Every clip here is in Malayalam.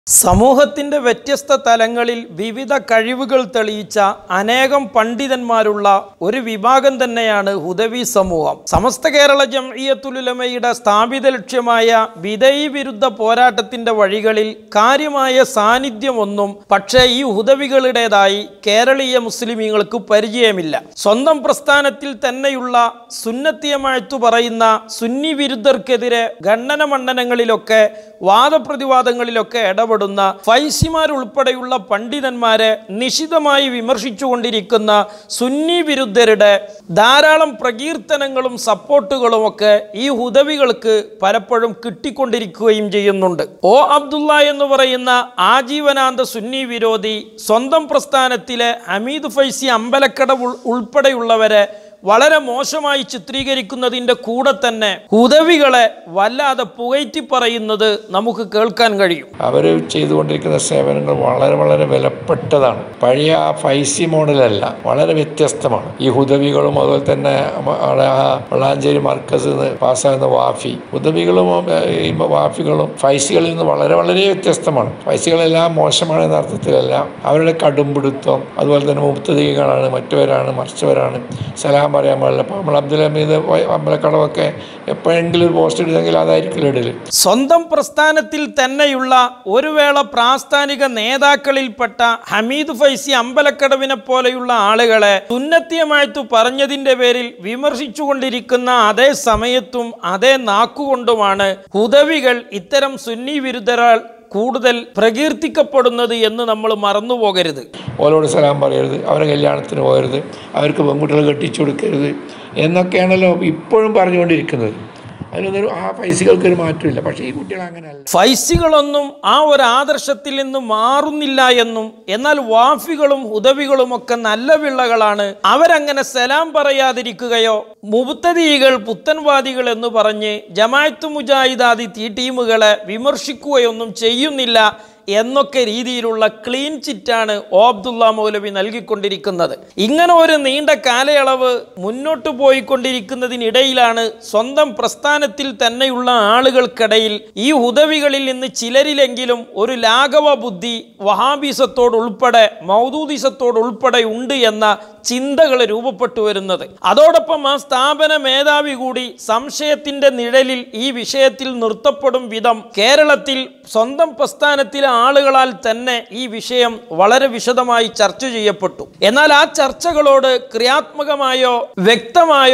സമൂഹത്തിൻ്റെ വ്യത്യസ്ത തലങ്ങളിൽ വിവിധ കഴിവുകൾ തെളിയിച്ച അനേകം പണ്ഡിതന്മാരുള്ള ഒരു വിഭാഗം തന്നെയാണ് ഹുദവി സമൂഹം. സമസ്ത കേരള ജംഇയ്യത്തുൽ ഉലമയുടെ സ്ഥാപിത ലക്ഷ്യമായ വിദയി വിരുദ്ധ പോരാട്ടത്തിൻ്റെ വഴികളിൽ കാര്യമായ സാന്നിധ്യമൊന്നും പക്ഷേ ഈ ഹുദവികളുടേതായി കേരളീയ മുസ്ലിമീങ്ങൾക്ക് പരിചയമില്ല. സ്വന്തം പ്രസ്ഥാനത്തിൽ തന്നെയുള്ള സുന്നത്തിയമാഴ്ത്തു പറയുന്ന സുന്നി വിരുദ്ധർക്കെതിരെ ഖണ്ഡന മണ്ഡനങ്ങളിലൊക്കെ വാദപ്രതിവാദങ്ങളിലൊക്കെ ഇടപെടുന്ന ഫൈസിമാരുൾപ്പെടെയുള്ള പണ്ഡിതന്മാരെ നിശിതമായി വിമർശിച്ചുകൊണ്ടിരിക്കുന്ന സുന്നി വിരുദ്ധരുടെ ധാരാളം പ്രകീർത്തനങ്ങളും സപ്പോർട്ടുകളും ഒക്കെ ഈ ഹുദവികൾക്ക് പലപ്പോഴും കിട്ടിക്കൊണ്ടിരിക്കുകയും ചെയ്യുന്നുണ്ട്. ഒ അബ്ദുള്ള എന്ന് പറയുന്ന ആജീവനാന്ത സുന്നി വിരോധി സ്വന്തം പ്രസ്ഥാനത്തിലെ ഹമീദ് ഫൈസി അമ്പലക്കടവ് ഉൾപ്പെടെയുള്ളവരെ വളരെ മോശമായി ചിത്രീകരിക്കുന്നതിൻ്റെ കൂടെ തന്നെ ഹുദവികളെ വല്ലാതെ പുകഴ്ത്തി പറയുന്നത് നമുക്ക് കേൾക്കാൻ കഴിയും. അവർ ചെയ്തുകൊണ്ടിരിക്കുന്ന സേവനങ്ങൾ വളരെ വളരെ വിലപ്പെട്ടതാണ്. പഴയ ആ ഫൈസി മോഡലല്ല, വളരെ വ്യത്യസ്തമാണ്. ഈ ഹുദവികളും അതുപോലെ തന്നെ വളാഞ്ചേരി മർക്കസ് പാസ്സാകുന്ന വാഫി ഹുദവികളും വാഫികളും ഫൈസികളിൽ നിന്ന് വളരെ വളരെ വ്യത്യസ്തമാണ്. ഫൈസികളെല്ലാം മോശമാണ് എന്ന അർത്ഥത്തിലല്ല, അവരുടെ കടുംപിടുത്തം അതുപോലെ തന്നെ മുബ്തദികളാണ്, മറ്റവരാണ്, മറിച്ചവരാണ്, സലാം പറയാൻ പാടില്ല. അപ്പോൾ നമ്മൾ അബ്ദുൽ ഹമീദ് അമ്പലക്കടവൊക്കെ എപ്പോഴെങ്കിലും ഒരു പോസ്റ്റ് ഇടുന്നെങ്കിൽ അതായിരിക്കും ഇടല്. സ്വന്തം പ്രസ്ഥാനത്തിൽ തന്നെയുള്ള ഒരു വേള പ്രാസ്ഥാനിക നേതാക്കളിൽപ്പെട്ട ഹമീദ് ഫൈസി അമ്പലക്കടവിനെ പോലെയുള്ള ആളുകളെ സുന്നത്തിയമാഴ്ത്തു പറഞ്ഞതിൻ്റെ പേരിൽ വിമർശിച്ചുകൊണ്ടിരിക്കുന്ന അതേ സമയത്തും അതേ നാക്കുകൊണ്ടുമാണ് ഹുദവികൾ ഇത്തരം സുന്നി വിരുദ്ധരാൾ കൂടുതൽ പ്രകീർത്തിക്കപ്പെടുന്നത് എന്ന് നമ്മൾ മറന്നുപോകരുത്. ഓരോട് സലാം പറയരുത്, അവരെ കല്യാണത്തിന് പോകരുത്, അവർക്ക് പെൺകുട്ടികൾ കെട്ടിച്ചു കൊടുക്കരുത് എന്നൊക്കെയാണല്ലോ ഇപ്പോഴും പറഞ്ഞുകൊണ്ടിരിക്കുന്നത്. അതിനൊന്നും ആ ഫൈസികൾക്കൊരു മാറ്റമില്ല. പക്ഷേ ഈ കുട്ടികൾ അങ്ങനെയല്ല. ഫൈസികളൊന്നും ആ ഒരു ആദർശത്തിൽ നിന്ന് മാറുന്നില്ല എന്നും, എന്നാൽ വാഫികളും ഹുദവികളും ഒക്കെ നല്ല പിള്ളകളാണ്, അവരങ്ങനെ സലാം പറയാതിരിക്കുകയോ മുബ്തദീകൾ പുത്തൻവാദികൾ എന്ന് പറഞ്ഞ് ജമാഅത്ത് മുജാഹിദാദി ടീമുകളെ വിമർശിക്കുകയൊന്നും ചെയ്യുന്നില്ല എന്നൊക്കെ രീതിയിലുള്ള ക്ലീൻ ചിറ്റാണ് ഒ അബ്ദുള്ള മൗലവി നൽകിക്കൊണ്ടിരിക്കുന്നത്. ഇങ്ങനെ ഒരു നീണ്ട കാലയളവ് മുന്നോട്ട് പോയിക്കൊണ്ടിരിക്കുന്നതിനിടയിലാണ് സ്വന്തം പ്രസ്ഥാനത്തിൽ തന്നെയുള്ള ആളുകൾക്കിടയിൽ ഈ ഹുദവികളിൽ നിന്ന് ചിലരിലെങ്കിലും ഒരു ലാഘവ ബുദ്ധി വഹാബിസത്തോടുൾപ്പെടെ മൗദൂദിസത്തോടുൾപ്പെടെ ഉണ്ട് എന്ന ചിന്തകൾ രൂപപ്പെട്ടു വരുന്നത്. അതോടൊപ്പം ആ സ്ഥാപന മേധാവി കൂടി സംശയത്തിൻ്റെ നിഴലിൽ ഈ വിഷയത്തിൽ നിർത്തപ്പെടും വിധം കേരളത്തിൽ സ്വന്തം പ്രസ്ഥാനത്തിലെ ആളുകളാൽ തന്നെ ഈ വിഷയം വളരെ വിശദമായി ചർച്ച ചെയ്യപ്പെട്ടു. എന്നാൽ ആ ചർച്ചകളോട് ക്രിയാത്മകമായോ വ്യക്തമായോ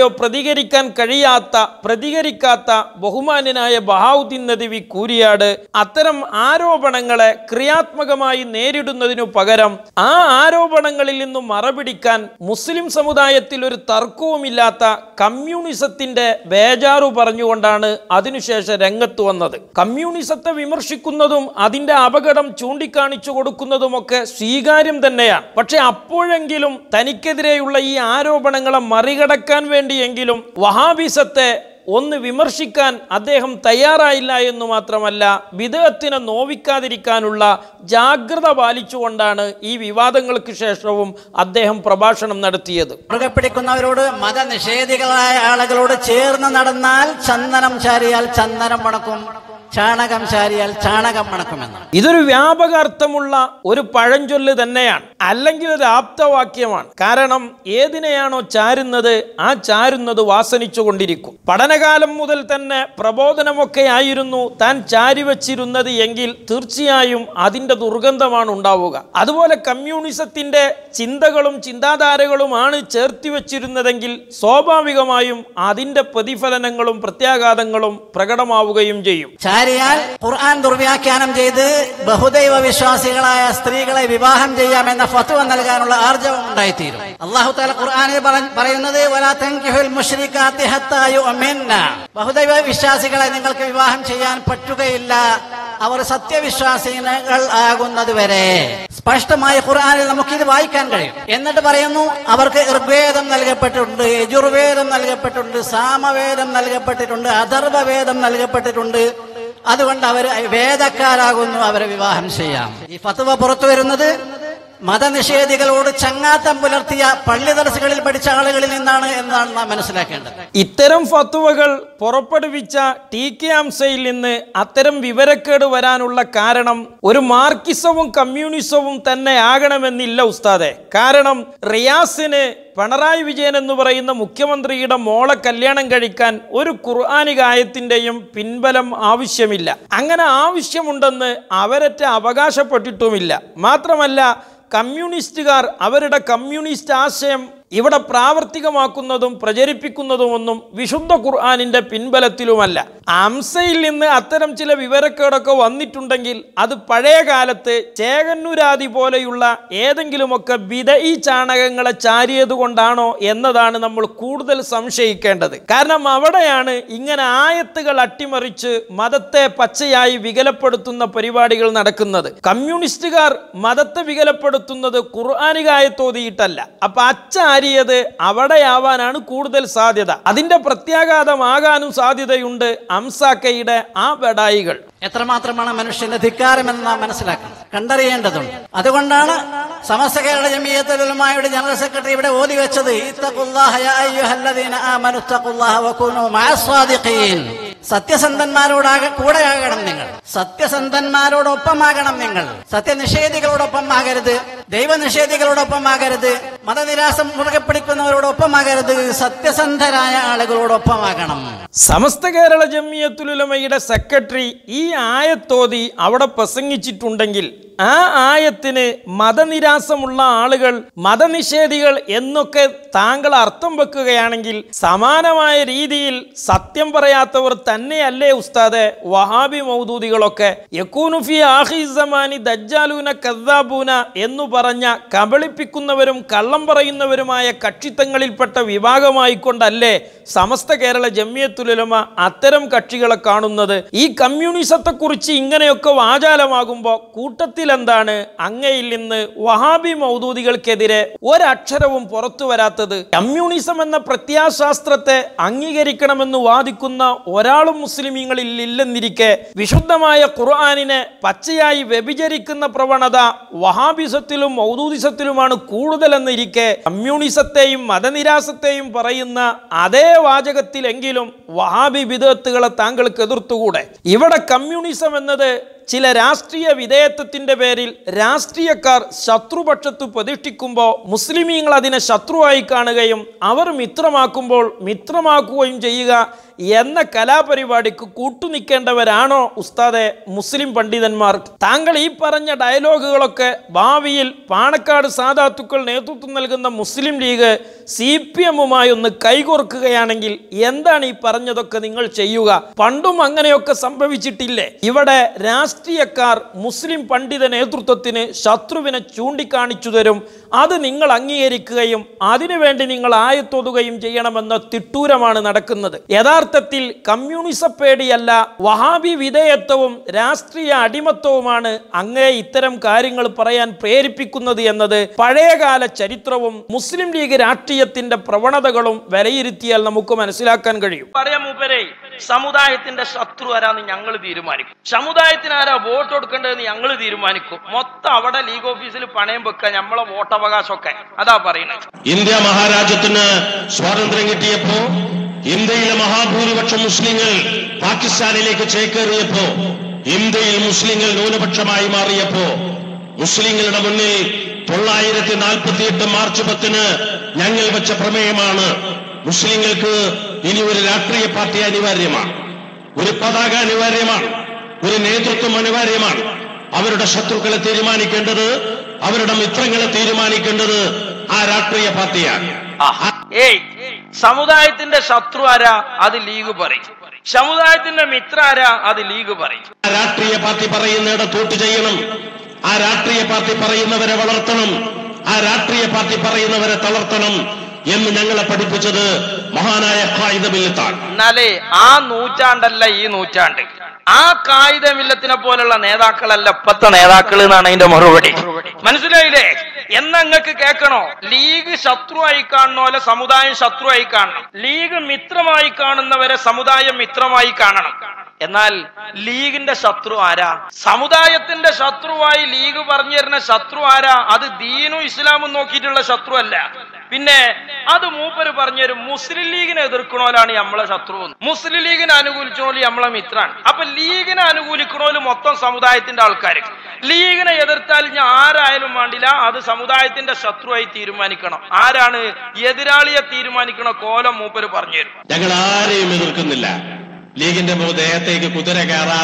പ്രതികരിക്കാത്ത ബഹുമാന്യനായ ബഹാവുദ്ദീൻ നദ്വി കൂരിയാട് അത്തരം ആരോപണങ്ങളെ ക്രിയാത്മകമായി നേരിടുന്നതിനു പകരം ആ ആരോപണങ്ങളിൽ നിന്നും മറപിടിക്കാൻ മുസ്ലിം സമുദായത്തിൽ ഒരു തർക്കവുമില്ലാത്ത കമ്മ്യൂണിസത്തിന്റെ ബേജാറു പറഞ്ഞുകൊണ്ടാണ് അതിനുശേഷം രംഗത്ത് വന്നത്. കമ്മ്യൂണിസത്തെ വിമർശിക്കുന്നതും അതിൻ്റെ അപകടം ചൂണ്ടിക്കാണിച്ചു കൊടുക്കുന്നതുമൊക്കെ സ്വീകാര്യം തന്നെയാണ്. പക്ഷെ അപ്പോഴെങ്കിലും തനിക്കെതിരെയുള്ള ഈ ആരോപണങ്ങളെ മറികടക്കാൻ വേണ്ടിയെങ്കിലും വഹാബിസത്തെ ഒന്ന് വിമർശിക്കാൻ അദ്ദേഹം തയ്യാറായില്ല എന്ന് മാത്രമല്ല, ബിദ്അത്തിനെ നോവിക്കാതിരിക്കാനുള്ള ജാഗ്രത പാലിച്ചുകൊണ്ടാണ് ഈ വിവാദങ്ങൾക്ക് ശേഷവും അദ്ദേഹം പ്രഭാഷണം നടത്തിയത്. മുറുകെ പിടിക്കുന്നവരോട്, മതനിഷേധികളായ ആളുകളോട് ചേർന്ന് നടന്നാൽ ചന്ദനം ചാരിയാൽ ചന്ദനം മണക്കും, ചാണകം ചാരിയാൽ ചാണകം മണക്കുമെന്ന്. ഇതൊരു വ്യാപക അർത്ഥമുള്ള ഒരു പഴഞ്ചൊല്ല് തന്നെയാണ്, അല്ലെങ്കിൽ ഒരു ആപ്തവാക്യമാണ്. കാരണം ഏതിനെയാണോ ചാരുന്നത് ആ ചാരുന്നത് വാസനിച്ചു കൊണ്ടിരിക്കും. പഠനകാലം മുതൽ തന്നെ പ്രബോധനമൊക്കെ ആയിരുന്നു താൻ ചാരിവച്ചിരുന്നത് എങ്കിൽ തീർച്ചയായും അതിൻ്റെ ദുർഗന്ധമാണ് ഉണ്ടാവുക. അതുപോലെ കമ്മ്യൂണിസത്തിന്റെ ചിന്തകളും ചിന്താധാരകളുമാണ് ചേർത്തി വച്ചിരുന്നതെങ്കിൽ സ്വാഭാവികമായും അതിൻ്റെ പ്രതിഫലനങ്ങളും പ്രത്യാഘാതങ്ങളും പ്രകടമാവുകയും ചെയ്യും. ഖുർആൻ ദുർവ്യാഖ്യാനം ചെയ്ത് ബഹുദൈവ വിശ്വാസികളായ സ്ത്രീകളെ വിവാഹം ചെയ്യാമെന്ന ഫത്വ നൽകാനുള്ള ആർജവം ഉണ്ടായിത്തീരും. അല്ലാഹു തആല ഖുർആനിൽ പറയുന്നത് വലാ തൻകിഹുൽ മുശ്രികാത്തി ഹത്താ യുഅ്മിന്ന, ബഹുദൈവ വിശ്വാസികളെ നിങ്ങൾക്ക് വിവാഹം ചെയ്യാൻ പറ്റുകയില്ല അവർ സത്യവിശ്വാസികൾ ആകുന്നത് വരെ. സ്പഷ്ടമായി ഖുർആനിൽ നമുക്കിത് വായിക്കാൻ കഴിയും. എന്നിട്ട് പറയുന്നു അവർക്ക് ഋഗ്വേദം നൽകപ്പെട്ടിട്ടുണ്ട്, യജുർവേദം നൽകപ്പെട്ടിട്ടുണ്ട്, സാമവേദം നൽകപ്പെട്ടിട്ടുണ്ട്, അഥർവവേദം നൽകപ്പെട്ടിട്ടുണ്ട്, അതുകൊണ്ട് അവർ വേദക്കാരാകുന്നു, അവരെ വിവാഹം ചെയ്യാം. ഈ ഫത്വ പുറത്തു വരുന്നത് മതനിഷേധികളോട് ചങ്ങാത്തം പുലർത്തിയ പള്ളി ദർസുകളിൽ പഠിച്ച ആളുകളിൽ നിന്നാണ് എന്നാണ് നാം മനസ്സിലാക്കേണ്ടത്. ഇത്തരം ഫത്വകൾ പുറപ്പെടുവിച്ച TK ഹംസയിൽ നിന്ന് അത്തരം വിവരക്കേട് വരാനുള്ള കാരണം ഒരു മാർക്സിസവും കമ്മ്യൂണിസവും തന്നെ ആകണമെന്നില്ല ഉസ്താദെ. കാരണം റിയാസിന് പിണറായി വിജയൻ എന്ന് പറയുന്ന മുഖ്യമന്ത്രിയുടെ മോളെ കല്യാണം കഴിക്കാൻ ഒരു ഖുർആനിക ആയത്തിൻ്റെയും പിൻബലം ആവശ്യമില്ല. അങ്ങനെ ആവശ്യമുണ്ടെന്ന് അവരൊറ്റ അവകാശപ്പെട്ടിട്ടുമില്ല. മാത്രമല്ല, കമ്മ്യൂണിസ്റ്റുകാർ അവരുടെ കമ്മ്യൂണിസ്റ്റ് ആശയം ഇവിടെ പ്രാവർത്തികമാക്കുന്നതും പ്രചരിപ്പിക്കുന്നതുമൊന്നും വിശുദ്ധ ഖുർആനിന്റെ പിൻബലത്തിലുമല്ല. ഹംസയിൽ നിന്ന് അത്തരം ചില വിവരക്കേടൊക്കെ വന്നിട്ടുണ്ടെങ്കിൽ അത് പഴയ കാലത്ത് ചേകന്നൂരാദി പോലെയുള്ള ഏതെങ്കിലുമൊക്കെ ബിദഈ ചാണകങ്ങളെ ചാരിയത് കൊണ്ടാണോ എന്നതാണ് നമ്മൾ കൂടുതൽ സംശയിക്കേണ്ടത്. കാരണം അവിടെയാണ് ഇങ്ങനെ ആയത്തുകൾ അട്ടിമറിച്ച് മതത്തെ പച്ചയായി വികലപ്പെടുത്തുന്ന പരിപാടികൾ നടക്കുന്നത്. കമ്മ്യൂണിസ്റ്റുകാർ മതത്തെ വികലപ്പെടുത്തുന്നത് ഖുർആനികായത്തോതിയിട്ടല്ല. അപ്പൊ അച്ചാരിയത് അവിടെയാവാനാണ് കൂടുതൽ സാധ്യത. അതിന്റെ പ്രത്യാഘാതമാകാനും സാധ്യതയുണ്ട് ഹംസാക്കയുടെ ആ ബഡായികൾ. എത്രമാത്രമാണ് മനുഷ്യന്റെ ധിക്കാരമെന്ന് നാം മനസ്സിലാക്കണം, കണ്ടറിയേണ്ടതുണ്ട്. അതുകൊണ്ടാണ് സമസ്ത കേരള ജമിയത്തുൽ ഉലമായുടെ ജനറൽ സെക്രട്ടറി ഇവിടെ ഓതി വെച്ചത്, ഇത്തഖുല്ലാഹ യാ അയ്യുഹല്ലദീന ആമനു ഇത്തഖുല്ലാഹ വകൂനൂ മഅസ്സാദിഖീൻ. സത്യസന്ധന്മാരോടാകെ കൂടെയാകണം നിങ്ങൾ, സത്യസന്ധന്മാരോടൊപ്പമാകണം നിങ്ങൾ. സത്യനിഷേധികളോടൊപ്പം ആകരുത്, ദൈവനിഷേധികളോടൊപ്പം ആകരുത്, മതനിരാസം മുറുകെ പിടിക്കുന്നവരോടൊപ്പമാകരുത്, സത്യസന്ധരായ ആളുകളോടൊപ്പമാകണം. സമസ്ത കേരള ജമിയത്തുൽ ഉലമയുടെ സെക്രട്ടറി ഈ ആയത്തോതി അവിടെ പ്രസംഗിച്ചിട്ടുണ്ടെങ്കിൽ ആ ആയത്തിന് മതനിരാസമുള്ള ആളുകൾ, മതനിഷേധികൾ എന്നൊക്കെ താങ്കൾ അർത്ഥം വെക്കുകയാണെങ്കിൽ സമാനമായ രീതിയിൽ സത്യം പറയാത്തവർ തന്നെയല്ലേ ഉസ്താദെ വഹാബി മൗദൂദികളൊക്കെ? യകൂനു ഫി ആഖിരി സമാനി ദജ്ജാലൂന കദ്ദാബൂന എന്നു പറഞ്ഞ കബളിപ്പിക്കുന്നവരും കള്ളം പറയുന്നവരുമായ കക്ഷിത്തങ്ങളിൽപ്പെട്ട വിഭാഗമായിക്കൊണ്ടല്ലേ സമസ്ത കേരള ജമിയത്തുൽ ഉലമ അത്തരം കക്ഷികളെ കാണുന്നത്? ഈ കമ്മ്യൂണിസത്തെക്കുറിച്ച് ഇങ്ങനെയൊക്കെ വാചാലമാകുമ്പോൾ കൂട്ടത്തിൽ എന്താണ് അങ്ങയിൽ നിന്ന് വഹാബി മൗദൂദികൾക്കെതിരെ ഒരക്ഷരവും പുറത്തു വരാത്തത്? കമ്മ്യൂണിസം എന്ന പ്രത്യാശാസ്ത്രത്തെ അംഗീകരിക്കണമെന്ന് വാദിക്കുന്ന ഒരാളും മുസ്ലിമീങ്ങളിൽ ഇല്ലെന്നിരിക്കെ വിശുദ്ധമായ ഖുർആനിനെ പച്ചയായി വ്യഭിചരിക്കുന്ന പ്രവണത വഹാബിസത്തിലും മൗദൂദിസത്തിലുമാണ് കൂടുതലെന്നിരിക്കെ കമ്മ്യൂണിസത്തെയും മതനിരാസത്തെയും പറയുന്ന അതേ വാചകത്തിലെങ്കിലും വഹാബി ബിദ്അത്തുകളെ താങ്കൾക്ക് എതിർത്തുകൂടെ? ഇവിടെ കമ്മ്യൂണിസം എന്നത് ചില രാഷ്ട്രീയ വിധേയത്വത്തിന്റെ പേരിൽ രാഷ്ട്രീയക്കാർ ശത്രുപക്ഷത്ത് പ്രതിഷ്ഠിക്കുമ്പോൾ മുസ്ലിമീങ്ങൾ അതിനെ ശത്രുവായി കാണുകയും അവർ മിത്രമാക്കുമ്പോൾ മിത്രമാക്കുകയും ചെയ്യുക എന്ന കലാപരിപാടിക്ക് കൂട്ടുനിൽക്കേണ്ടവരാണോ ഉസ്താദെ മുസ്ലിം പണ്ഡിതന്മാർ? താങ്കൾ ഈ പറഞ്ഞ ഡയലോഗുകളൊക്കെ ഭാവിയിൽ പാണക്കാട് സാദാത്തുക്കൾ നേതൃത്വം നൽകുന്ന മുസ്ലിം ലീഗ് CPM-മായി ഒന്ന് കൈകോർക്കുകയാണെങ്കിൽ എന്താണ് ഈ പറഞ്ഞതൊക്കെ നിങ്ങൾ ചെയ്യുക? പണ്ടും അങ്ങനെയൊക്കെ സംഭവിച്ചിട്ടില്ലേ? ഇവിടെ രാഷ്ട്രീയക്കാർ മുസ്ലിം പണ്ഡിത നേതൃത്വത്തിന് ശത്രുവിനെ ചൂണ്ടിക്കാണിച്ചു തരും, അത് നിങ്ങൾ അംഗീകരിക്കുകയും അതിനുവേണ്ടി നിങ്ങൾ ആയത്തോതുകയും ചെയ്യണമെന്ന തിട്ടൂരമാണ് നടക്കുന്നത്. യഥാർത്ഥത്തിൽ കമ്മ്യൂണിസ പേടിയല്ല, വഹാബി വിധേയത്വവും രാഷ്ട്രീയ അടിമത്വവുമാണ് അങ്ങേ ഇത്തരം കാര്യങ്ങൾ പറയാൻ പ്രേരിപ്പിക്കുന്നത് എന്നത് പഴയകാല ചരിത്രവും മുസ്ലിം ലീഗ് രാഷ്ട്രീയത്തിന്റെ പ്രവണതകളും വിലയിരുത്തിയാൽ നമുക്ക് മനസ്സിലാക്കാൻ കഴിയും. പറയാം മൂപ്പരെ, സമുദായത്തിന്റെ ശത്രു ആരാന്ന് ഞങ്ങൾ തീരുമാനിക്കും, സമുദായത്തിന് ആരാ വോട്ട് കൊടുക്കേണ്ടതെന്ന് ഞങ്ങൾ തീരുമാനിക്കും. മൊത്തം അവിടെ ലീഗ് ഓഫീസിൽ പണയം വെക്കുക നമ്മളെ വോട്ടവകാശമൊക്കെ. അതാ പറയുന്നത്. ഇന്ത്യ മഹാരാജ്യത്തിന് സ്വാതന്ത്ര്യം കിട്ടിയപ്പോ ഇന്ത്യയിലെ മഹാഭൂരിപക്ഷം മുസ്ലിങ്ങൾ പാകിസ്ഥാനിലേക്ക് ചേക്കേറിയപ്പോ, ഇന്ത്യയിൽ മുസ്ലിങ്ങൾ ന്യൂനപക്ഷമായി മാറിയപ്പോ, മുസ്ലിങ്ങളുടെ മുന്നിൽ 948 മാർച്ച് 10 ഞങ്ങൾ വെച്ച പ്രമേയമാണ് മുസ്ലിങ്ങൾക്ക് ഇനി ഒരു രാഷ്ട്രീയ പാർട്ടി അനിവാര്യമാണ്, ഒരു പതാക അനിവാര്യമാണ്, ഒരു നേതൃത്വം അനിവാര്യമാണ്. അവരുടെ ശത്രുക്കളെ തീരുമാനിക്കേണ്ടത്, അവരുടെ മിത്രങ്ങളെ തീരുമാനിക്കേണ്ടത് ആ രാഷ്ട്രീയ പാർട്ടിയാണ്. സമുദായത്തിന്റെ ശത്രു ആരാ? അത് ലീഗ് പറയും. സമുദായത്തിന്റെ മിത്ര ആരാ? അത് ലീഗ് പറയും. ആ രാഷ്ട്രീയ പാർട്ടി പറയുന്നിടത്ത് വോട്ട് ചെയ്യണം, ആ രാഷ്ട്രീയ പാർട്ടി പറയുന്നവരെ വളർത്തണം, ആ രാഷ്ട്രീയ പാർട്ടി പറയുന്നവരെ തളർത്തണം എന്ന് ഞങ്ങളെ പഠിപ്പിച്ചത് മഹാനായ ഖായിദ മില്ലത്താണ്. എന്നാലേ ആ നൂറ്റാണ്ടല്ല ഈ നൂറ്റാണ്ട്. ആ ഖായിദ മില്ലത്തിനെ പോലുള്ള നേതാക്കളല്ല ഇപ്പത്തെ നേതാക്കൾ എന്നാണ് അതിന്റെ മറുപടി. മനസ്സിലായില്ലേ? എന്നങ്ങൾക്ക് കേൾക്കണോ? ലീഗ് ശത്രുവായി കാണുന്നോലെ സമുദായം ശത്രുവായി കാണണം, ലീഗ് മിത്രമായി കാണുന്നവരെ സമുദായം മിത്രമായി കാണണം. എന്നാൽ ലീഗിന്റെ ശത്രു ആരാ? സമുദായത്തിന്റെ ശത്രുവായി ലീഗ് പറഞ്ഞു തരുന്ന ശത്രു ആരാ? അത് ദീനും ഇസ്ലാമും നോക്കിയിട്ടുള്ള ശത്രു അല്ല. പിന്നെ അത് മൂപ്പര് പറഞ്ഞു തരും, മുസ്ലിം ലീഗിനെ എതിർക്കണോലാണ് നമ്മളെ ശത്രു, മുസ്ലിം ലീഗിനെ അനുകൂലിച്ചോല് നമ്മളെ മിത്രാണ്. അപ്പൊ ലീഗിനെ അനുകൂലിക്കണോല് മൊത്തം സമുദായത്തിന്റെ ആൾക്കാർ, ലീഗിനെ എതിർത്താൽ ഞാൻ ആരായാലും വേണ്ടില്ല, അത് സമുദായത്തിന്റെ ശത്രുവായി തീരുമാനിക്കണം. ആരാണ് എതിരാളിയെ തീരുമാനിക്കണ കോലം മൂപ്പര് പറഞ്ഞു തരും. ഞങ്ങൾ ആരെയും എതിർക്കുന്നില്ല. ലീഗിന്റെ ദേഹത്തേക്ക് കുതിര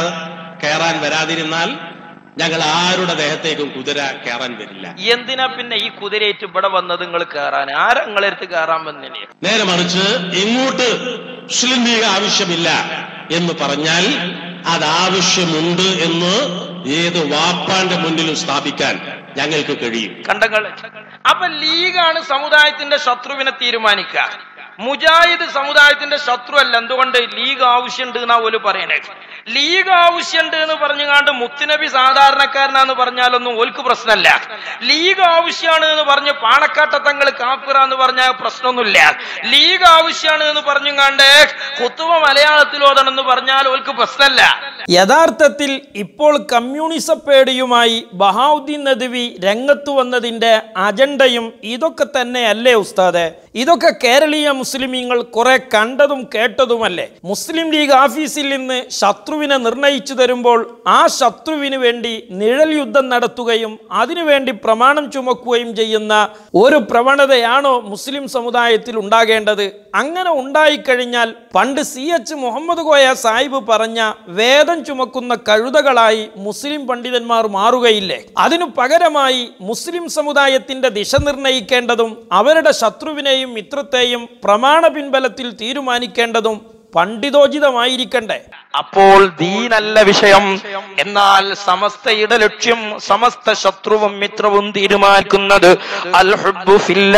കയറാൻ വരാതിരുന്നാൽ ഞങ്ങൾ ആരുടെ ദേഹത്തേക്കും കുതിര കയറാൻ വരില്ല. എന്തിനാ പിന്നെ ഈ കുതിരയേറ്റ് ഇവിടെ വന്നത്? നിങ്ങൾ കയറാൻ ആരാ നിങ്ങളെടുത്ത് കയറാൻ വന്നില്ലേ? നേരെ മറിച്ച് ഇങ്ങോട്ട് മുസ്ലിം ലീഗ് ആവശ്യമില്ല എന്ന് പറഞ്ഞാൽ അത് ആവശ്യമുണ്ട് എന്ന് ഏത് വാപ്പാന്റെ മുന്നിലും സ്ഥാപിക്കാൻ ഞങ്ങൾക്ക് കഴിയും. കണ്ടങ്ങൾ. അപ്പൊ ലീഗാണ് സമുദായത്തിന്റെ ശത്രുവിനെ തീരുമാനിക്കുക. മുജാഹിദ് സമുദായത്തിന്റെ ശത്രു അല്ല. എന്തുകൊണ്ട്? ലീഗ് ആവശ്യമുണ്ട് എന്നാ പോലും പറയണേ. ലീഗ് ആവശ്യമുണ്ട് എന്ന് പറഞ്ഞുകൊണ്ട് മുത്തുനബി സാധാരണക്കാരനാന്ന് പറഞ്ഞാലൊന്നും ഓൽക്ക് പ്രശ്നമല്ല. ലീഗ് ആവശ്യമാണ് എന്ന് പറഞ്ഞ് പാണക്കാട്ടത്തങ്ങൾ കാഫിറാന്ന് പറഞ്ഞാൽ പ്രശ്നമൊന്നുമില്ല. ലീഗ് ആവശ്യമാണ് എന്ന് പറഞ്ഞുകൊണ്ട് ഖുത്ബ മലയാളത്തിൽ ഓതണമെന്ന് പറഞ്ഞാൽ ഓൽക്ക് പ്രശ്നമല്ല. യഥാർത്ഥത്തിൽ ഇപ്പോൾ കമ്മ്യൂണിസ പേടിയുമായി ബഹാവുദ്ദീൻ നദ്വി രംഗത്ത് വന്നതിന്റെ അജണ്ടയും ഇതൊക്കെ തന്നെയല്ലേ ഉസ്താദെ? ഇതൊക്കെ കേരളീയ മുസ്ലിമീങ്ങൾ കുറെ കണ്ടതും കേട്ടതുമല്ലേ? മുസ്ലിം ലീഗ് ഓഫീസിൽ നിന്ന് ശത്രുവിനെ നിർണയിച്ചു തരുമ്പോൾ ആ ശത്രുവിന് വേണ്ടി നിഴൽ യുദ്ധം നടത്തുകയും അതിനുവേണ്ടി പ്രമാണം ചുമക്കുകയും ചെയ്യുന്ന ഒരു പ്രവണതയാണോ മുസ്ലിം സമുദായത്തിൽ ഉണ്ടാകേണ്ടത്? അങ്ങനെ ഉണ്ടായിക്കഴിഞ്ഞാൽ പണ്ട് CH മുഹമ്മദ് കോയ സാഹിബ് പറഞ്ഞ വേദം ചുമക്കുന്ന കഴുതകളായി മുസ്ലിം പണ്ഡിതന്മാർ മാറുകയില്ലേ? അതിനു പകരമായി മുസ്ലിം സമുദായത്തിന്റെ ദിശ നിർണയിക്കേണ്ടതും അവരുടെ ശത്രുവിനെയും മിത്രത്തെയും പ്രമാണ പിൻബലത്തിൽ തീരുമാനിക്കേണ്ടതും പണ്ഡിതോചിതമായിരിക്കണ്ടേ? അപ്പോൾ ദീനല്ല വിഷയം, എന്നാൽ സമസ്തയുടെ ലക്ഷ്യം, സമസ്ത ശത്രുവും മിത്രവും തീരുമാനിക്കുന്നത് അൽ ഹുബ്ബു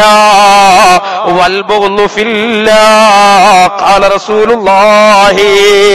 ഫില്ലാഹ് വൽ ബുഗ്ളു ഫില്ലാഹ് ഖാല റസൂലുള്ളാഹി.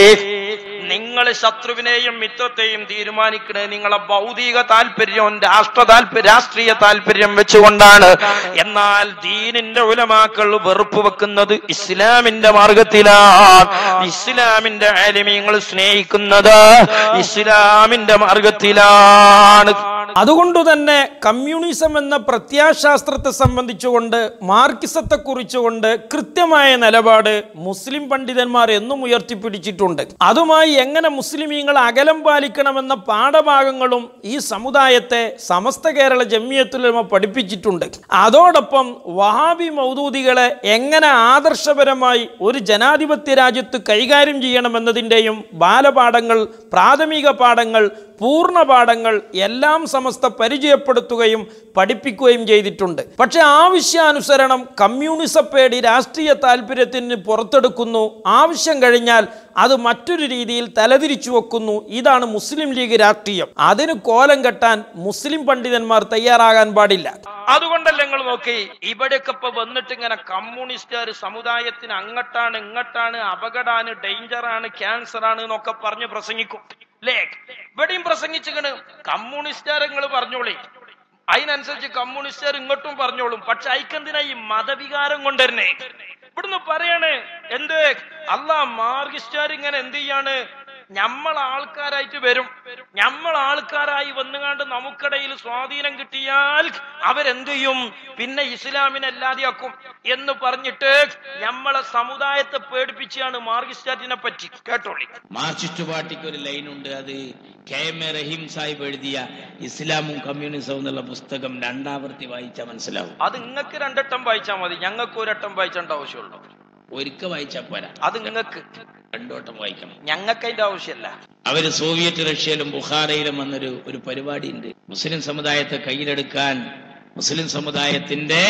നിങ്ങൾ ശത്രുവിനെയും മിത്രത്തെയും തീരുമാനിക്കുന്നത് നിങ്ങളെ ഭൗതിക താല്പര്യവും രാഷ്ട്രീയ താല്പര്യം വെച്ചുകൊണ്ടാണ്. എന്നാൽ ദീനിന്റെ ഉലമാക്കൾ വെറുപ്പ് വെക്കുന്നത് ഇസ്ലാമിന്റെ മാർഗത്തിലാണ്. ഇസ്ലാമിന്റെ ആലിമീങ്ങൾ സ്നേഹിക്കുന്നത് ഇസ്ലാമിന്റെ മാർഗത്തിലാണ്. അതുകൊണ്ട് തന്നെ കമ്മ്യൂണിസം എന്ന പ്രത്യാശാസ്ത്രത്തെ സംബന്ധിച്ചുകൊണ്ട്, മാർക്സിസത്തെ കുറിച്ചുകൊണ്ട് കൃത്യമായ നിലപാട് മുസ്ലിം പണ്ഡിതന്മാർ എന്നും ഉയർത്തിപ്പിടിച്ചിട്ടുണ്ട്. അതുമായി എങ്ങനെ മുസ്ലിമീങ്ങൾ അകലം പാലിക്കണമെന്ന പാഠഭാഗങ്ങളും ഈ സമുദായത്തെ സമസ്ത കേരള ജംഇയ്യത്തുൽ ഉലമ പഠിപ്പിച്ചിട്ടുണ്ട്. അതോടൊപ്പം വഹാബി മൗദൂദികളെ എങ്ങനെ ആദർശപരമായി ഒരു ജനാധിപത്യ രാജ്യത്ത് കൈകാര്യം ചെയ്യണമെന്നതിൻ്റെയും ബാലപാഠങ്ങൾ, പ്രാഥമിക പാഠങ്ങൾ, പൂർണ്ണ പാഠങ്ങൾ എല്ലാം സമസ്ത പരിചയപ്പെടുത്തുകയും പഠിപ്പിക്കുകയും ചെയ്തിട്ടുണ്ട്. പക്ഷെ ആവശ്യാനുസരണം കമ്മ്യൂണിസ പേടി രാഷ്ട്രീയ താല്പര്യത്തിന് പുറത്തെടുക്കുന്നു. ആവശ്യം കഴിഞ്ഞാൽ അത് മറ്റൊരു രീതിയിൽ തലതിരിച്ചു വെക്കുന്നു. ഇതാണ് മുസ്ലിം ലീഗ് രാഷ്ട്രീയം. അതിന് കോലം കെട്ടാൻ മുസ്ലിം പണ്ഡിതന്മാർ തയ്യാറാകാൻ പാടില്ല. അതുകൊണ്ടല്ല നിങ്ങൾ നോക്കി, ഇവിടെയൊക്കെ ഇപ്പൊ വന്നിട്ട് ഇങ്ങനെ കമ്മ്യൂണിസ്റ്റുകാർ സമുദായത്തിന് അങ്ങട്ടാണ് ഇങ്ങട്ടാണ്, അപകടമാണ്, ഡേഞ്ചറാണ്, ക്യാൻസർ ആണ് എന്നൊക്കെ പറഞ്ഞ് പ്രസംഗിക്കും അല്ലേ? ഇവിടെയും പ്രസംഗിച്ചിങ്ങനെ കമ്മ്യൂണിസ്റ്റുകാർ നിങ്ങൾ പറഞ്ഞോളി, അതിനനുസരിച്ച് കമ്മ്യൂണിസ്റ്റുകാർ ഇങ്ങോട്ടും പറഞ്ഞോളും. പക്ഷെ ഐക്കെന്തിനാ ഈ മതവികാരം കൊണ്ടുവരുന്നേ? ഇവിടുന്ന് പറയണേ എന്ത്? മാർക്സിസ്റ്റുകാർ ഇങ്ങനെ എന്ത് ചെയ്യാണ്? നമ്മൾ ആൾക്കാരായിട്ട് വരും, നമ്മൾ ആൾക്കാരായി വന്നുകാണ്ട് നമുക്കിടയിൽ സ്വാധീനം കിട്ടിയാൽ അവരെന്ത് ചെയ്യും? പിന്നെ ഇസ്ലാമിനെ അല്ലാതെയാക്കും എന്ന് പറഞ്ഞിട്ട് നമ്മളെ സമുദായത്തെ പേടിപ്പിച്ചാണ് മാർക്സിസ്റ്റിനെ പറ്റി. കേട്ടോളി, മാർക്സിസ്റ്റ് പാർട്ടിക്ക് ഒരു ലൈനുണ്ട്. അത് KM റഹീം സാഹിബ് എഴുതിയ ഇസ്ലാമും കമ്മ്യൂണിസവും എന്നുള്ള പുസ്തകം രണ്ടാവർത്തി വായിച്ചാൽ മനസ്സിലാവും. അത് നിങ്ങൾക്ക് രണ്ടെട്ടം വായിച്ചാൽ മതി, ഞങ്ങൾക്ക് ഒരെട്ടം വായിച്ചേണ്ട ആവശ്യമുള്ളൂ. ഒരിക്കൽ വായിച്ചാൽ പോരാ, അത് നിങ്ങൾക്ക് രണ്ടോട്ടം വായിക്കണം. ഞങ്ങൾക്ക് അതിന്റെ ആവശ്യമല്ല. അവര് സോവിയറ്റ് റഷ്യയിലും ബുഖാറയിലും വന്നൊരു പരിപാടി ഉണ്ട്. മുസ്ലിം സമുദായത്തെ കയ്യിലെടുക്കാൻ, മുസ്ലിം സമുദായത്തിന്റെ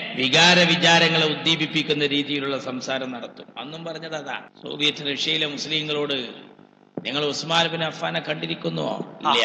വിചാരങ്ങളെ ഉദ്ദീപിപ്പിക്കുന്ന രീതിയിലുള്ള സംസാരം നടത്തും. അന്നും പറഞ്ഞത് അതാ. സോവിയറ്റ് റഷ്യയിലെ മുസ്ലിങ്ങളോട് നിങ്ങൾ ഉസ്മാൻ ബിൻ അഫ്ഫാനെ കണ്ടിരിക്കുന്നുവോ? ഇല്ല.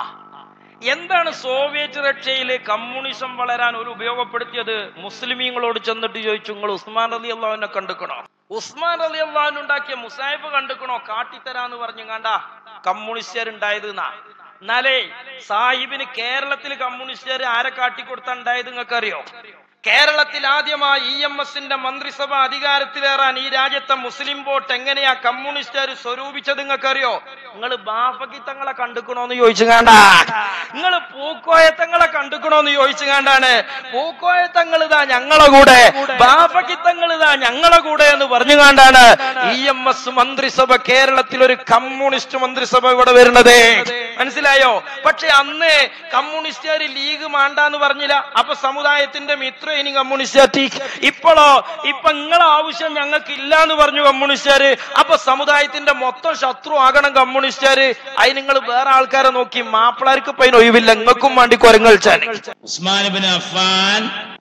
എന്താണ് സോവിയറ്റ് റഷ്യയില് കമ്മ്യൂണിസം വളരാൻ ഒരു ഉപയോഗപ്പെടുത്തിയത്? മുസ്ലിമീങ്ങളോട് ചെന്നിട്ട് ചോദിച്ചു, നിങ്ങൾ ഉസ്മാൻ റളിയല്ലാഹുവിനെ കണ്ടുക്കണോ? ഉസ്മാൻ റളിയല്ലാഹു ഉണ്ടാക്കിയ മുസാഹിഫ് കണ്ടുക്കണോ? കാട്ടിത്തരാന്ന് പറഞ്ഞു കണ്ട കമ്മ്യൂണിസ്റ്റുകാർ ഉണ്ടായത് എന്നാലേ സാഹിബിന് കേരളത്തിൽ കമ്മ്യൂണിസ്റ്റുകാർ ആരെ കാട്ടിക്കൊടുത്താ ഉണ്ടായത് നിങ്ങൾക്ക് അറിയോ? കേരളത്തിൽ ആദ്യമായി EMSന്റെ മന്ത്രിസഭ അധികാരത്തിലേറാൻ ഈ രാജ്യത്തെ മുസ്ലിം വോട്ട് എങ്ങനെയാ കമ്മ്യൂണിസ്റ്റുകാർ സ്വരൂപിച്ചത് നിങ്ങൾക്കറിയോ? നിങ്ങൾ ബാഫക്കിത്തങ്ങളെ കണ്ടുക്കണോന്ന് ചോദിച്ചു കണ്ട, നിങ്ങൾ പൂക്കോയത്തങ്ങളെ കണ്ടുക്കണോന്ന് ചോദിച്ചു കണ്ടാണ്. പൂക്കോയത്തങ്ങൾ ഇതാ ഞങ്ങളെ കൂടെ, ബാഫക്കിത്തങ്ങൾ ഇതാ ഞങ്ങളെ കൂടെ എന്ന് പറഞ്ഞു കണ്ടാണ് EMS മന്ത്രിസഭ കേരളത്തിൽ ഒരു കമ്മ്യൂണിസ്റ്റ് മന്ത്രിസഭ ഇവിടെ വരുന്നത്. മനസ്സിലായോ? പക്ഷെ അന്ന് കമ്മ്യൂണിസ്റ്റുകാർ ലീഗ് മാണ്ടാന്ന് പറഞ്ഞില്ല. അപ്പൊ സമുദായത്തിന്റെ മിത്ര ഇനി കമ്മ്യൂണിസ്റ്റ്. ഇപ്പോഴോ ഇപ്പൊ നിങ്ങളെ ആവശ്യം ഞങ്ങൾക്ക് ഇല്ല എന്ന് പറഞ്ഞു കമ്മ്യൂണിസ്റ്റുകാര്. അപ്പൊ സമുദായത്തിന്റെ മൊത്തം ശത്രു ആകണം കമ്മ്യൂണിസ്റ്റുകാര്. അതിന് നിങ്ങൾ വേറെ ആൾക്കാരെ നോക്കി. മാപ്പിളാർക്ക് ഇപ്പൊ അതിന് ഒഴിവില്ല, നിങ്ങൾക്കും വേണ്ടി കൊരങ്ങൾച്ചാൻ. ഉസ്മാൻ ഇബ്നു അഫ്ഫാൻ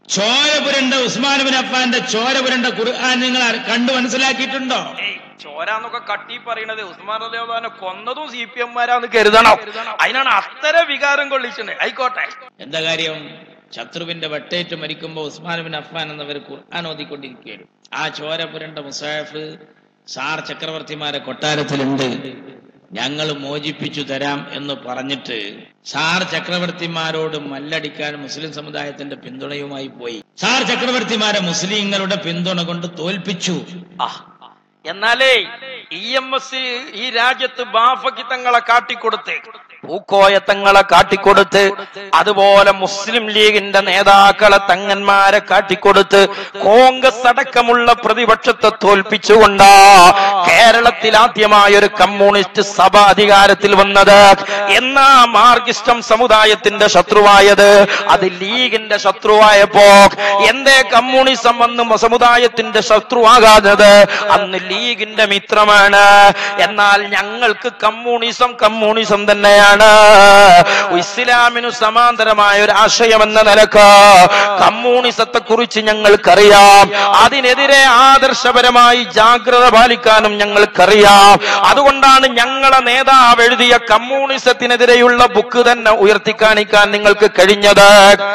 ഉസ്മാൻ ഇബ്നു അഫ്ഫാന്റെ ചോരപുരണ്ട ഖുർആൻ നിങ്ങൾ കണ്ടു മനസ്സിലാക്കിയിട്ടുണ്ടോ? ചോരാന്നൊക്കെ കട്ടി പറയണത് ഉസ്മാൻ റളിയല്ലാഹു അൻഹു കൊന്നതും CPM-മാരാന്ന് കരുതണം. അതിനാണ് അത്തരം വികാരം കൊള്ളിച്ചത്. ആയിക്കോട്ടെ, എന്താ കാര്യം? ശത്രുവിന്റെ വെട്ടേറ്റ് മരിക്കുമ്പോൾ ഉസ്മാൻ ഇബ്നു അഫ്ഫാൻ എന്നവർ ഖുർആൻ ഓതിക്കൊണ്ടിരിക്കുകയായിരുന്നു. ആ ചോര പുരണ്ട മുസാഫ് സാർ ചക്രവർത്തിമാരെ കൊട്ടാരത്തിലുണ്ട്, ഞങ്ങൾ മോചിപ്പിച്ചു തരാം എന്ന് പറഞ്ഞിട്ട് സാർ ചക്രവർത്തിമാരോട് മല്ലടിക്കാൻ മുസ്ലിം സമുദായത്തിന്റെ പിന്തുണയുമായി പോയി. സാർ ചക്രവർത്തിമാരെ മുസ്ലിങ്ങളുടെ പിന്തുണ കൊണ്ട് തോൽപ്പിച്ചു. എന്നാലേ EMS ഈ രാജ്യത്ത് ബാഫക്കിത്തങ്ങളെ കാട്ടിക്കൊടുത്ത്, പൂക്കോയത്തങ്ങളെ കാട്ടിക്കൊടുത്ത്, അതുപോലെ മുസ്ലിം ലീഗിന്റെ നേതാക്കളെ തങ്ങന്മാരെ കാട്ടിക്കൊടുത്ത്, കോൺഗ്രസ് അടക്കമുള്ള പ്രതിപക്ഷത്തെ തോൽപ്പിച്ചുകൊണ്ടാ കേരളത്തിൽ ആദ്യമായൊരു കമ്മ്യൂണിസ്റ്റ് സഭ അധികാരത്തിൽ വന്നത്. എന്നാ മാർക്സിസ്റ്റം സമുദായത്തിന്റെ ശത്രുവായത്? അത് ലീഗിന്റെ ശത്രുവായപ്പോ എന്തേ കമ്മ്യൂണിസം അന്ന് സമുദായത്തിന്റെ ശത്രുവാകാത്തത്? അന്ന് ലീഗിന്റെ മിത്രമാണ്. എന്നാൽ ഞങ്ങൾക്ക് കമ്മ്യൂണിസം തന്നെയാണ്. ഇസ്ലാമിനു സമാന്തരമായ ഒരു ആശയം എന്ന നിലക്ക് കമ്മ്യൂണിസത്തെ കുറിച്ച് ഞങ്ങൾക്കറിയാം. അതിനെതിരെ ആദർശപരമായി ജാഗ്രത പാലിക്കാനും ഞങ്ങൾക്കറിയാം. അതുകൊണ്ടാണ് ഞങ്ങളെ നേതാവ് എഴുതിയ കമ്മ്യൂണിസത്തിനെതിരെയുള്ള ബുക്ക് തന്നെ ഉയർത്തിക്കാണിക്കാൻ നിങ്ങൾക്ക് കഴിഞ്ഞത്.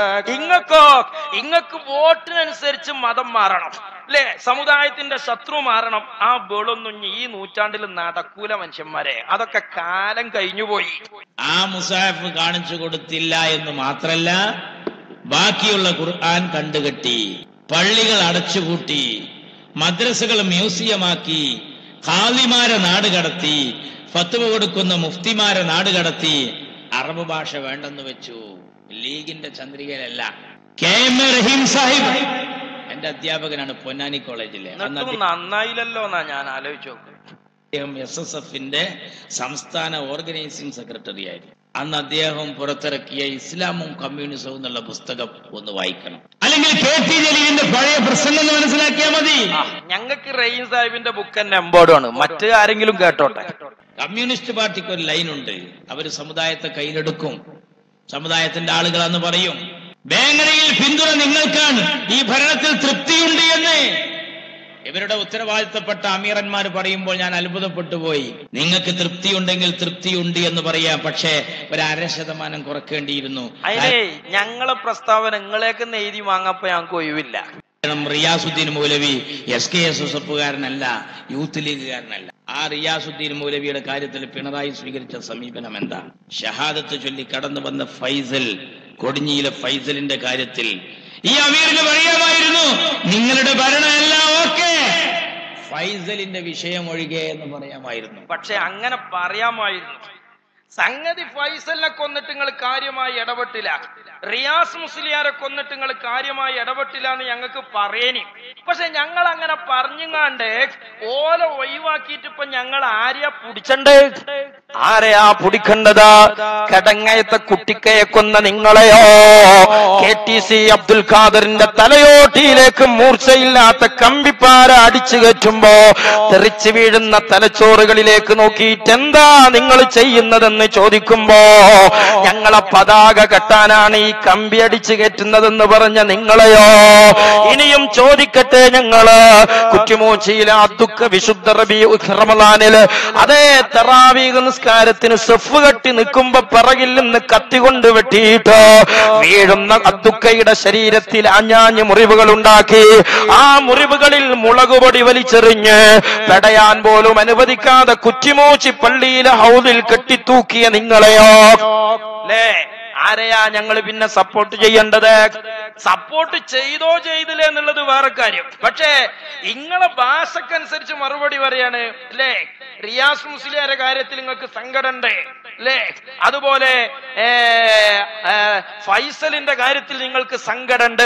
ഇങ്ങക്ക് വോട്ടിനനുസരിച്ച് മതം മാറണം അല്ലേ? സമുദായത്തിന്റെ ശത്രു മാറണം. ആ ബേളൊന്നും ഈ നൂറ്റാണ്ടിൽ നടക്കൂല മനുഷ്യന്മാരെ. അതൊക്കെ കാലം കഴിഞ്ഞുപോയി. ആ മുസാഫ് കാണിച്ചു കൊടുത്തില്ല എന്ന് മാത്രല്ല, ബാക്കിയുള്ള ഖുർആൻ കണ്ടുകെട്ടി, പള്ളികൾ അടച്ചുപൂട്ടി, മദ്രസകൾ മ്യൂസിയമാക്കി, ഖാദിമാരെ നാട് കടത്തി, ഫത്വ കൊടുക്കുന്ന മുഫ്തിമാരെ നാട് കടത്തി, അറബ് ഭാഷ വേണ്ടെന്ന് വെച്ചു. ലീഗിന്റെ ചന്ദ്രികയിലല്ല. KM റഹീം സാഹിബ് എന്റെ അധ്യാപകനാണ് പൊന്നാനി കോളേജിലെ. നന്നായില്ലല്ലോ എന്നാ ഞാൻ ആലോചിച്ചു. അദ്ദേഹം SSFന്റെ സംസ്ഥാന ഓർഗനൈസിംഗ് സെക്രട്ടറി ആയിരുന്നു. അന്ന് അദ്ദേഹം പുറത്തിറക്കിയ ഇസ്ലാമും കമ്മ്യൂണിസവും എന്നുള്ള പുസ്തകം ഒന്ന് വായിക്കണം. അല്ലെങ്കിൽ KT ജലീലിന്റെ പഴയ പ്രസംഗം മനസ്സിലാക്കിയാൽ മതി. ഞങ്ങൾക്ക് റഹീം സാഹിബിന്റെ ബുക്ക് തന്നെ എമ്പോർഡാണ്. മറ്റു ആരെങ്കിലും കേട്ടോട്ടെ. കമ്മ്യൂണിസ്റ്റ് പാർട്ടിക്ക് ഒരു ലൈനുണ്ട്. അവര് സമുദായത്തെ കയ്യിലെടുക്കും, സമുദായത്തിന്റെ ആളുകളെന്ന് പറയും. വേങ്ങരയിൽ പിന്തുണ നിങ്ങൾക്കാണ്, ഈ ഭരണത്തിൽ തൃപ്തിയുണ്ട് എന്ന് ഇവരുടെ ഉത്തരവാദിത്തപ്പെട്ട അമീറന്മാർ പറയുമ്പോൾ ഞാൻ അത്ഭുതപ്പെട്ടു പോയി. നിങ്ങൾക്ക് തൃപ്തിയുണ്ടെങ്കിൽ തൃപ്തിയുണ്ട് എന്ന് പറയാം, പക്ഷേ ഒരു 1% കുറക്കേണ്ടിയിരുന്നു. ഞങ്ങളെ പ്രസ്താവന നിങ്ങളേക്ക് എഴുതി വാങ്ങപ്പോ ഞങ്ങൾക്ക് ഒഴിവില്ല. റിയാസുദ്ദീൻ മൗലവി SKSSFകാരനല്ല, യൂത്ത് ലീഗുകാരനല്ല. ആ റിയാസുദ്ദീൻ മൗലവിയുടെ കാര്യത്തിൽ പിണറായി സ്വീകരിച്ച സമീപനം എന്താ? ഷഹാദത്ത് ചൊല്ലി കടന്നു വന്ന ഫൈസൽ, കൊടിഞ്ഞിയിലെ ഫൈസലിന്റെ കാര്യത്തിൽ ഈ അമീറിന് പറയാമായിരുന്നു, നിങ്ങളുടെ ഭരണമല്ല ഓക്കെ, ഫൈസലിന്റെ വിഷയം ഒഴികെ എന്ന് പറയാമായിരുന്നു. പക്ഷെ അങ്ങനെ പറയാമായിരുന്നു. സംഗതി ഫൈസലിനെ കൊന്നിട്ട് നിങ്ങൾ കാര്യമായി ഇടപെട്ടില്ല, റിയാസ് മുസ്ലിയാരെ കൊന്നിട്ട് നിങ്ങൾ കാര്യമായി ഇടപെട്ടില്ല എന്ന് ഞങ്ങൾക്ക് പറയേനി. പക്ഷെ ഞങ്ങൾ അങ്ങനെ പറഞ്ഞുങ്ങാണ്ട് ഓല ഒഴിവാക്കിയിട്ട് ഇപ്പൊ ഞങ്ങൾ ആരെയാ പിടിച്ചണ്ട്? ആരെയാ പിടിക്കേണ്ടത്? കടങ്ങയത്തെ കുട്ടിക്കയെ കൊന്ന നിങ്ങളെയോ? KTC അബ്ദുൽ ഖാദറിന്റെ തലയോട്ടിയിലേക്ക് മൂർച്ചയില്ലാത്ത കമ്പിപ്പാര അടിച്ചു കയറ്റുമ്പോ തെറിച്ചു വീഴുന്ന തലച്ചോറുകളിലേക്ക് നോക്കിയിട്ട് എന്താ നിങ്ങൾ ചെയ്യുന്നതെന്ന് ചോദിക്കുമ്പോ ഞങ്ങളെ പതാക കെട്ടാനാണ് ഈ കമ്പി അടിച്ചു കയറ്റുന്നതെന്ന് പറഞ്ഞ നിങ്ങളെയോ? ഇനിയും ചോദിക്കട്ടെ, ഞങ്ങള് കുറ്റിമൂച്ചിയിലെ അദ്ദുക്ക വിശുദ്ധ റമളാനില് അതേ തറാവീഹ് നിസ്കാരത്തിന് സഫ് കെട്ടി നിൽക്കുമ്പോ പിറകിൽ നിന്ന് കത്തികൊണ്ട് വെട്ടിയിട്ട് വീഴുന്ന അദ്ദുക്കയുടെ ശരീരത്തിൽ അഞ്ഞാഞ്ഞ് മുറിവുകൾ ഉണ്ടാക്കി, ആ മുറിവുകളിൽ മുളകുപൊടി വലിച്ചെറിഞ്ഞ് പെടയാൻ പോലും അനുവദിക്കാതെ കുറ്റിമൂച്ചി പള്ളിയിലെ ഹൗദിൽ കെട്ടിത്തൂക്കിയ നിങ്ങളെയോ? ആരെയാ ഞങ്ങൾ പിന്നെ സപ്പോർട്ട് ചെയ്യേണ്ടത്? സപ്പോർട്ട് ചെയ്തോ ചെയ്തില്ലേ എന്നുള്ളത് വേറെ കാര്യം. പക്ഷേ ഇങ്ങളെ ഭാഷക്കനുസരിച്ച് മറുപടി പറയാണ് അല്ലേ. റിയാസ് മുസ്ലിയാരുടെ കാര്യത്തിൽ നിങ്ങൾക്ക് സങ്കടമുണ്ട് അല്ലേ, അതുപോലെ ഫൈസലിന്റെ കാര്യത്തിൽ നിങ്ങൾക്ക് സങ്കടമുണ്ട്.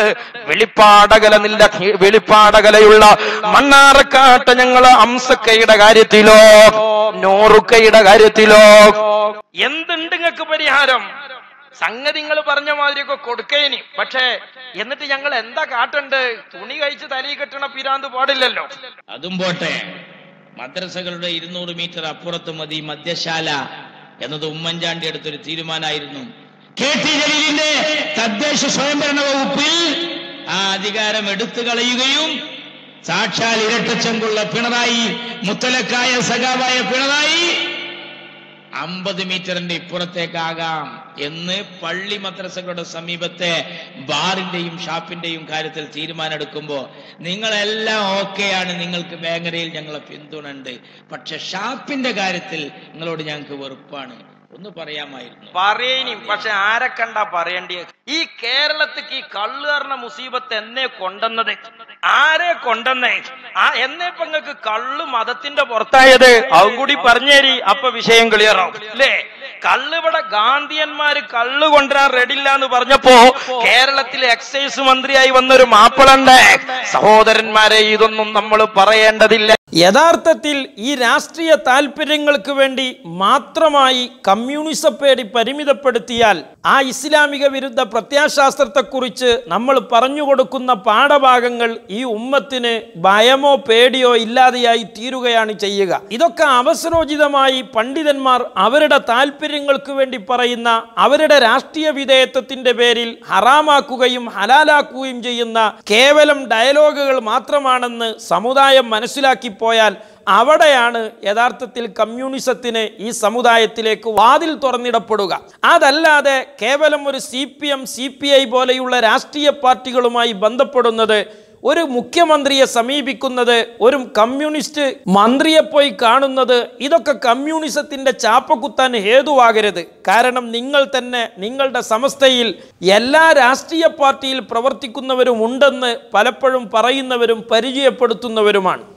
വെളിപ്പാടകലയുള്ള മണ്ണാറക്കാട്ട ഞങ്ങള് അംസക്കയുടെ കാര്യത്തിലോ നോറുക്കയുടെ കാര്യത്തിലോ എന്തുണ്ട് നിങ്ങൾക്ക് പരിഹാരം? സംഗതി നിങ്ങൾ പറഞ്ഞ മാതിരിയൊക്കെ കൊടുക്കേനി. പക്ഷേ എന്നിട്ട് ഞങ്ങൾ എന്താ കാട്ടണ്ട്? തുണി കഴിച്ച് തലയിൽ കെട്ടണ പിരാന്ത് പാടില്ലല്ലോ. അതും പോട്ടെ, മദ്രസകളുടെ 200 മീറ്റർ അപ്പുറത്ത് മതി മദ്യശാല എന്നത് ഉമ്മൻചാണ്ടി എടുത്തൊരു തീരുമാനമായിരുന്നു. KT ജലീലിന്റെ തദ്ദേശ സ്വയംഭരണ വകുപ്പിൽ ആ അധികാരം എടുത്തു കളയുകയും സാക്ഷാൽ ഇരട്ടച്ചങ്കുള്ള പിണറായി, മുത്തലക്കായ സഖാവായ പിണറായി 50 മീറ്ററിന്റെ ഇപ്പുറത്തേക്കാകാം എന്ന് പള്ളി മദ്രസകളുടെ സമീപത്തെ ബാറിന്റെയും ഷാപ്പിന്റെയും കാര്യത്തിൽ തീരുമാനമെടുക്കുമ്പോ നിങ്ങളെല്ലാം ഓക്കെയാണ്, നിങ്ങൾക്ക് മേഖലയിൽ ഞങ്ങളെ പിന്തുണയുണ്ട്, പക്ഷെ ഷാപ്പിന്റെ കാര്യത്തിൽ നിങ്ങളോട് ഞങ്ങൾക്ക് വെറുപ്പാണ്. ഒന്ന് പറയാമായിരുന്നു. പറയനും, പക്ഷെ ആരെ കണ്ടാ പറയേണ്ടി? ഈ കേരളത്തിക്ക് ഈ കള്ളുകാരണ മുസീബത്ത് എന്നേ കൊണ്ടുവന്നത്? ആരെ കൊണ്ടുവന്നേ? എന്നേ ഇപ്പൊ നിങ്ങൾക്ക് കള്ള് മതത്തിന്റെ പുറത്തായത്? അതും കൂടി പറഞ്ഞേരി, അപ്പൊ വിഷയം ക്ലിയറാവും അല്ലേ. കള്ള് ഇവിടെ ഗാന്ധിയന്മാര് കള്ള് കൊണ്ടുവരാൻ റെഡില്ല എന്ന് പറഞ്ഞപ്പോ കേരളത്തിലെ എക്സൈസ് മന്ത്രിയായി വന്നൊരു മാപ്പിളണ്ട്. സഹോദരന്മാരെ, ഇതൊന്നും നമ്മൾ പറയേണ്ടതില്ല. യഥാർത്ഥത്തിൽ ഈ രാഷ്ട്രീയ താല്പര്യങ്ങൾക്ക് വേണ്ടി മാത്രമായി കമ്മ്യൂണിസം പേടി പരിമിതപ്പെടുത്തിയാൽ ആ ഇസ്ലാമിക വിരുദ്ധ പ്രത്യാശാസ്ത്രത്തെക്കുറിച്ച് നമ്മൾ പറഞ്ഞു കൊടുക്കുന്ന പാഠഭാഗങ്ങൾ ഈ ഉമ്മത്തിന് ഭയമോ പേടിയോ ഇല്ലാതെയായി തീരുകയാണ് ചെയ്യുക. ഇതൊക്കെ അവസരോചിതമായി പണ്ഡിതന്മാർ അവരുടെ താല്പര്യങ്ങൾക്ക് വേണ്ടി പറയുന്ന, അവരുടെ രാഷ്ട്രീയ വിധേയത്വത്തിന്റെ പേരിൽ ഹറാമാക്കുകയും ഹലാലാക്കുകയും ചെയ്യുന്ന കേവലം ഡയലോഗുകൾ മാത്രമാണെന്ന് സമുദായം മനസ്സിലാക്കി പോയാൽ അവിടെയാണ് യഥാർത്ഥത്തിൽ കമ്മ്യൂണിസത്തിന് ഈ സമുദായത്തിലേക്ക് വാതിൽ തുറന്നിടപ്പെടുക. അതല്ലാതെ കേവലം ഒരു CPM CPI പോലെയുള്ള രാഷ്ട്രീയ പാർട്ടികളുമായി ബന്ധപ്പെടുന്നത്, ഒരു മുഖ്യമന്ത്രിയെ സമീപിക്കുന്നത്, ഒരു കമ്മ്യൂണിസ്റ്റ് മന്ത്രിയെ പോയി കാണുന്നത്, ഇതൊക്കെ കമ്മ്യൂണിസത്തിന്റെ ചാപ്പകുത്താൻ ഹേതുവാകരുത്. കാരണം നിങ്ങൾ തന്നെ നിങ്ങളുടെ സമസ്തയിൽ എല്ലാ രാഷ്ട്രീയ പാർട്ടിയിൽ പ്രവർത്തിക്കുന്നവരും ഉണ്ടെന്ന് പലപ്പോഴും പറയുന്നവരും പരിചയപ്പെടുത്തുന്നവരുമാണ്.